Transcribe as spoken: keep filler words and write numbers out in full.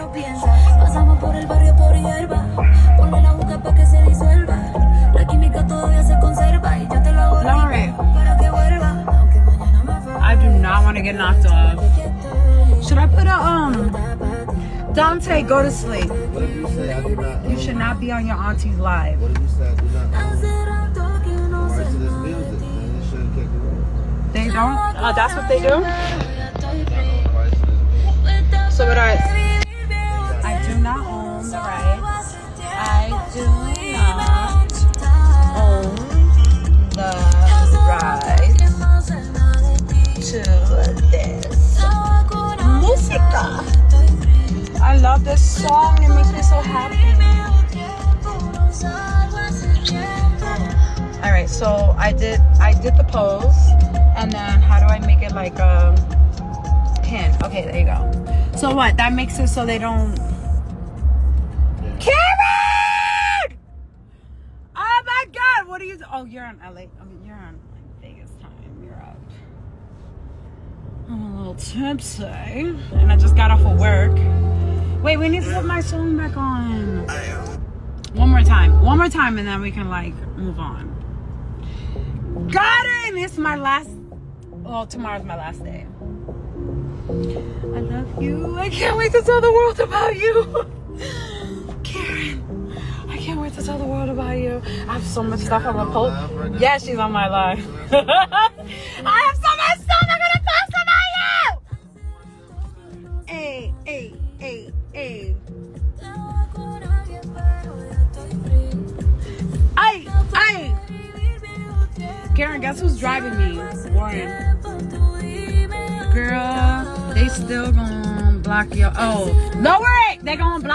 I do not want to get knocked off. Should I put a um Dante, go to sleep. What did you say? I do not. You should not be on your auntie's live. What did you say? I do not. Right to this music, man. They shouldn't kick it off. They don't? Oh, that's what they do? So what I I do not own the rights. I do not own the rights to this música. I love this song. It makes me so happy. All right, so I did I did the pose, and then how do I make it like a pin? Okay, there you go. So what? That makes it so they don't. Caryn! Oh my God! What are you? Oh, you're on L A. I mean, you're on like Vegas time. You're up. I'm a little tipsy, and I just got off of work. Wait, we need to put my song back on. One more time. One more time, and then we can like move on. Caryn! It's my last. Well, tomorrow's my last day. I love you. I can't wait to tell the world about you. Caryn, I can't wait to tell the world about you. I have so much stuff I'm gonna post. Yeah, she's on my live. I have so much stuff I'm gonna post about you. Hey, hey, hey, hey. Ay, ay. Caryn, guess who's driving me? Warren. Girl, they still gonna block your. Oh, lower it. They gonna block.